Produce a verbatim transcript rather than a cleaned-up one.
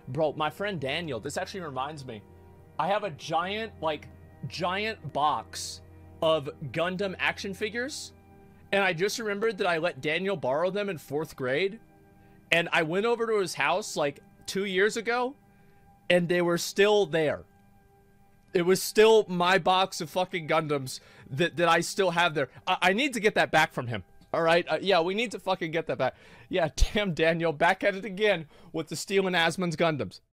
Bro, my friend Daniel, this actually reminds me. I have a giant, like, giant box of Gundam action figures. And I just remembered that I let Daniel borrow them in fourth grade. And I went over to his house, like, two years ago. And they were still there. It was still my box of fucking Gundams that, that I still have there. I, I need to get that back from him. All right? Uh, yeah, we need to fucking get that back. Yeah, damn Daniel, back at it again with the stealing Asmon's Gundams.